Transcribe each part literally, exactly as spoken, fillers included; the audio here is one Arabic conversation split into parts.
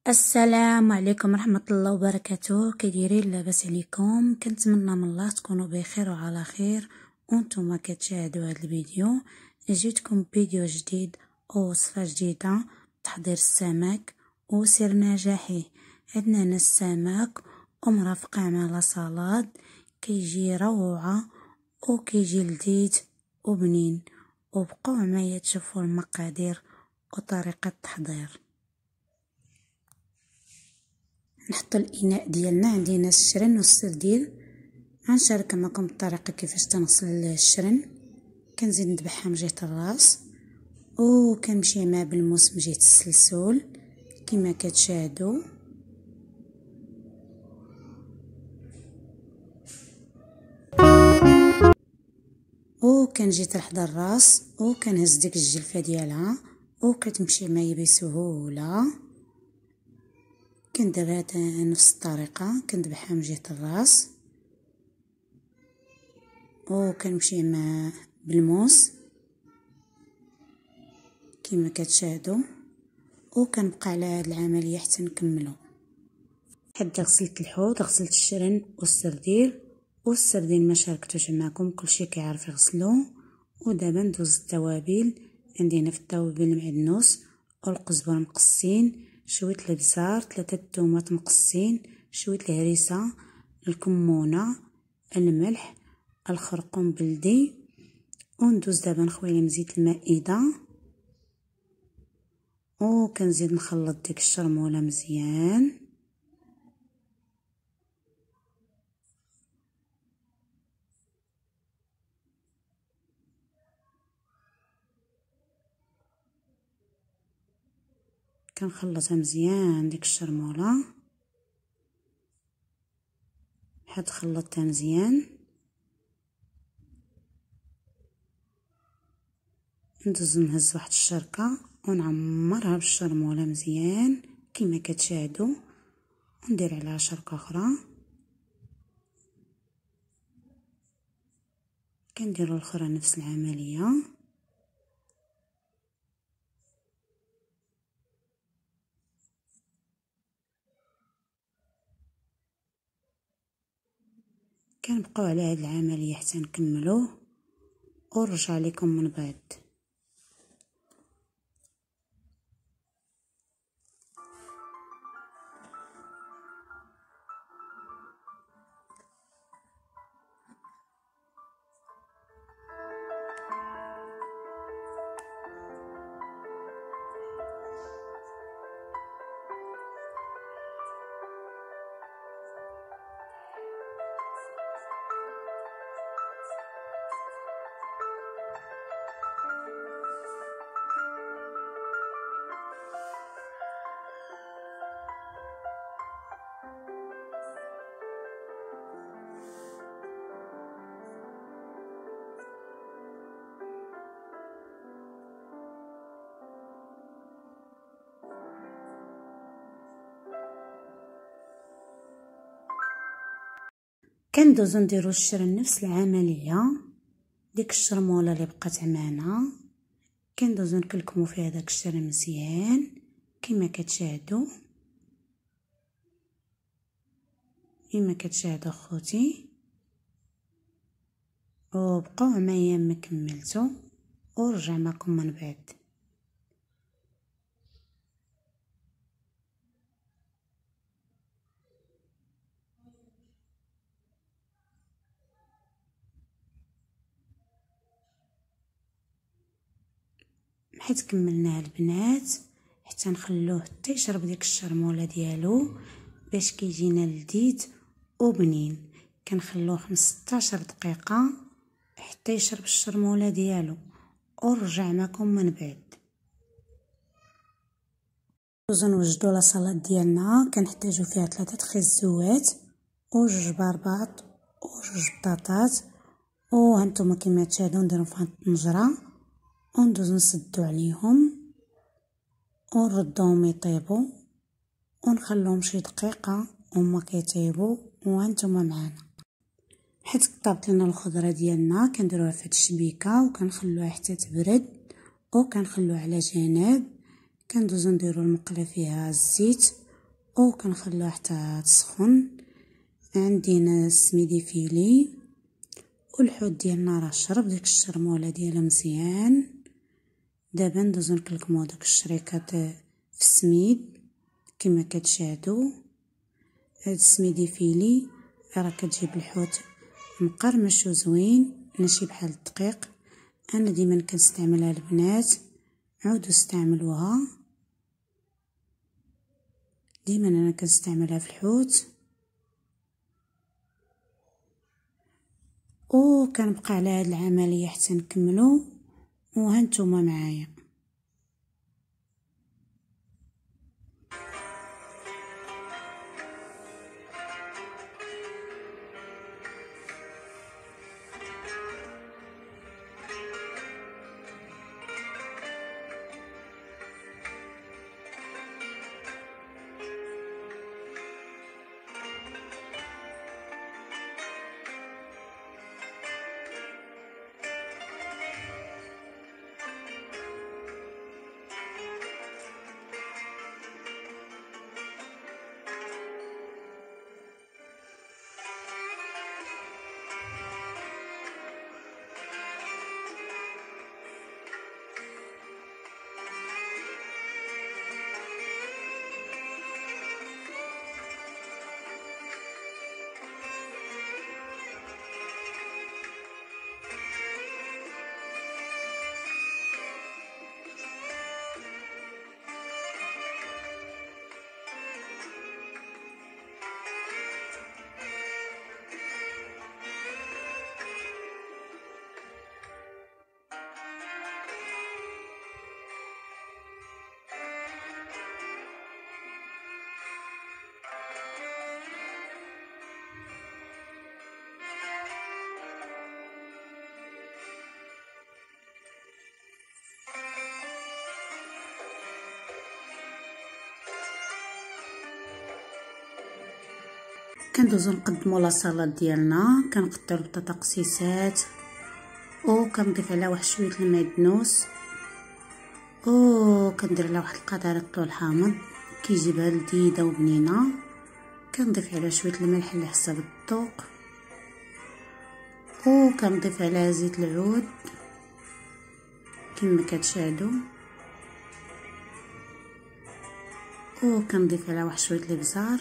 السلام عليكم ورحمة الله وبركاته. كيدايرين؟ لاباس عليكم؟ كنتمنى من الله تكونوا بخير وعلى خير وانتم كتشاهدوا هذا الفيديو. جيتكم فيديو جديد او وصفه جديده تحضير السمك وسر نجاحه. عندنا هنا السمك ومرافقه مع لاصالاد، كيجي روعه وكيجي لذيذ وبنين. وبقوا معايا تشوفوا المقادير وطريقه التحضير. نحط الاناء ديالنا، عندنا الشرن والسرديل. غنشارك معكم الطريقه كيفاش تنغسل الشرن. كنزيد نذبحها من جهه الراس وكنمشي مع بالموس من جهه السلسول كما كتشاهدوا. وكنجي تحت الراس وكنهز ديك الجلفه ديالها وكتمشي معايا بسهوله. كندير هذا نفس الطريقه، كنذبحها من جهه الراس وكنمشي مع بالموس كما كتشاهدوا، وكنبقى على هذه العمليه حتى نكملو. حتى غسلت الحوت، غسلت الشرن والسرديل. والسردين ما شاركتوش معكم، كلشي كيعرف يغسلو. ودابا ندوز التوابل. عندنا في التوابل المعدنوس والقزبر مقصين، شويه الابزار، ثلاثه الثومات مقصين، شويه الهريسه، الكمونه، الملح، الخرقوم بلدي. وندوز دابا نخوي مزيت المائده وكنزيد نخلط ديك الشرموله مزيان. كنخلطها مزيان ديك الشرموله حيت خلطتها مزيان. ندوز نهز واحد الشركه ونعمرها بالشرموله مزيان كما كتشاهدوا، وندير عليها شركه اخرى. كنديروا الاخرى نفس العمليه. كنبقاو على هذه العمليه حتى نكملوه ونرجع لكم من بعد. كندوزو نديرو الشرن نفس العمليه. ديك الشرموله اللي بقات معنا كندوزو نكلكمو فيها داك الشرن مزيان كما كتشاهدوا. كما كتشاهدوا خوتي، وبقاو معايا ما كملتو ورجع معكم من بعد. حيت كملناه البنات حتى نخلوه حتى يشرب ديك الشرموله ديالو باش كيجينا لذيذ وبنين. كنخلوه خمسطاش دقيقه حتى يشرب الشرموله ديالو ونرجع معكم من بعد. ندوزو نوجدو لاصالاد ديالنا. كنحتاجو فيها ثلاثه خيزوات وجوج برباط وجوج بطاطات، وهانتوما كما تشاهدوا نديرو في الطنجره وندوزو نسدو عليهم ونردوهم يطيبوا ونخلوهم شي دقيقه هما كيطيبوا وانتم معنا. حيت طابت لنا الخضره ديالنا كنديروها في هاد الشبيكه وكنخلوها حتى تبرد وكنخلوها على جنب. كندوزو نديرو المقله فيها الزيت وكنخلوها حتى تسخن. عندنا السميدي فيلي والحوت ديالنا راه شرب ديك الشرموله ديالها مزيان. دابا ندوزو نكلكمو داك الشريكات في السميد كما كتشاهدوا. هاد السميدي فيلي راه كتجيب الحوت مقرمش وزوين ماشي بحال الدقيق. انا ديما كنستعملها البنات، عودوا استعملوها. ديما انا كنستعملها في الحوت. وكنبقى على هاد العمليه حتى نكملو وهانتوما معايا. كندوزو نقدمو لاصالات ديالنا. كنقطعو البطاطا قصيصات وكنضيف عليها واحد شويه المعدنوس وكندير عليها واحد القطره طول حامض كيجيبها لذيذه وبنينه. كنضيف عليها شويه الملح على حسب الذوق وكنضيف عليها زيت العود كما كتشاهدوا وكنضيف عليها واحد شويه الابزار.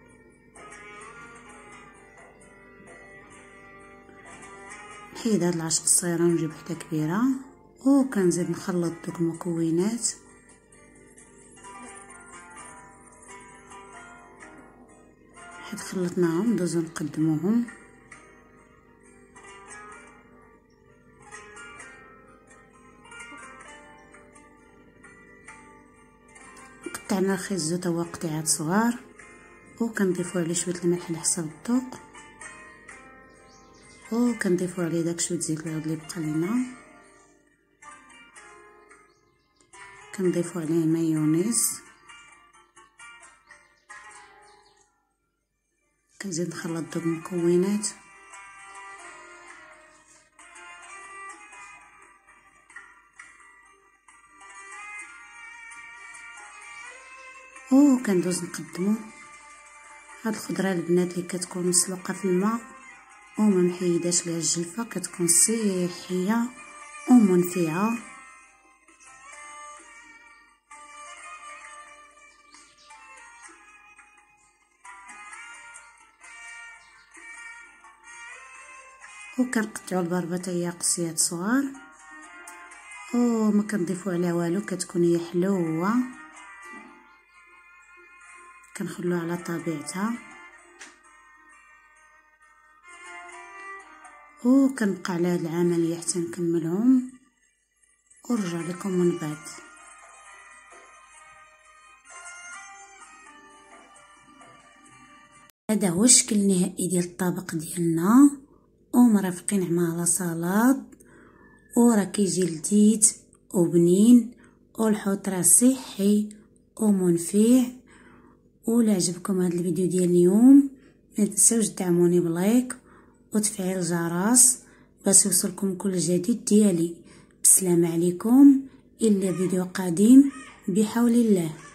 نحيد هاد العشق الصغيره ونجيب وحده كبيره وكنزيد نخلط دوك المكونات. حيت خلطناهم ندوزو نقدموهم. قطعنا الخيزو تا هو قطيعات صغار وكنضيفو عليه شويه الملح على حسب الذوق وكنضيفو عليه داك شويه زيت العود اللي بقى لينا. كنضيفو عليه مايونيز. كنزيد نخلط دوك المكونات وكندوز نقدمو. هاد الخضره البنات اللي كتكون مسلوقه في الماء وما محيداش ليها الجلفه كتكون صحيه ومنفعه. وكنقطعوا البربه هي قصيات صغار وما كنضيفوا عليها والو كتكون هي حلوه. كنخلوها على طبيعتها وكنبقى على هاد العمليه حتى نكملهم ونرجع لكم من بعد. هذا هو الشكل النهائي ديال الطبق ديالنا ومرافقين مع لاصالاد وراه كيجي لذيذ وبنين والحوت راه صحي ومنفع. ولا عجبكم هذا الفيديو ديال اليوم ما تنساوش تدعموني بلايك وتفعيل الجرس باش يوصلكم كل جديد ديالي. بسلام عليكم الى فيديو قادم بحول الله.